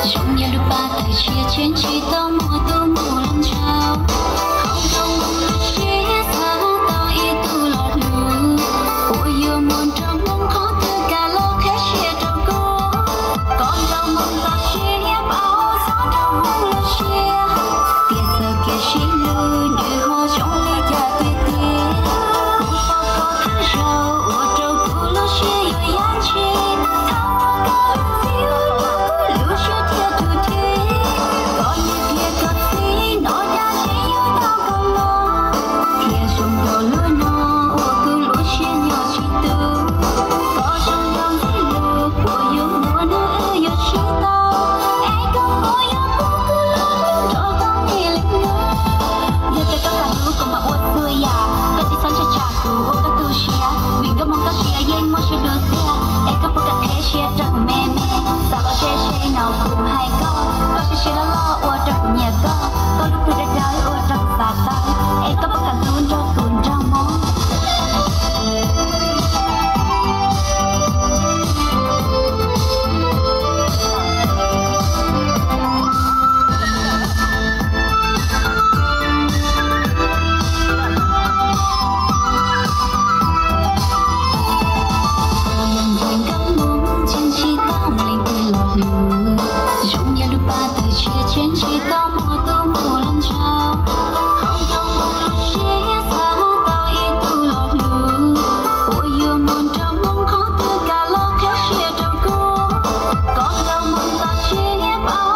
Trong nhà lúc ba thời chia trên chỉ tao mùa tu mùa lần trao không không mong chia xa tao ý tu lọt lù ôi yêu muôn trong mong khó từ cả lo khẽ chia trong cô con đâu mong ta chia bao gió đâu mong là chia tiền giờ kia chỉ lư như hoa trong ly trà tuyệt tiền cũng bao có tháng rau ủa trâu tu lo chia yêu yan chi thao có phiêu lưu chưa theo tu thế có như kia có tí nó đã chỉ yêu tao còn lo kia dùng đồ lúa nó ủa cứ lúa chia nhỏ chỉ tu có trong lòng thấy lù của yêu mùa nữa yêu chỉ tao ai không có yêu cũng cứ lo cho con đi lên nữa giờ cái các bạn lũ còn mà uất tươi à cái gì sáng cha cha tu ô cái tu chia mình có mong có chia yên mong chia được thế ai có bất cứ thế chia chẳng mê mê sao bao che nào cũng hay có chia lo uất trong nhà có lúc tôi đã đói uất trong xa tay ai có bất cứ luôn cho cùng trong mong trong nhà lúc ba thời chia trên chỉ tao mùa tu mùa lần trao không không mong chia xa tao ý tu lọt lù ôi yêu muôn trong mong khó từ cả lo khẽ chia trong cô con đâu mong ta chia bao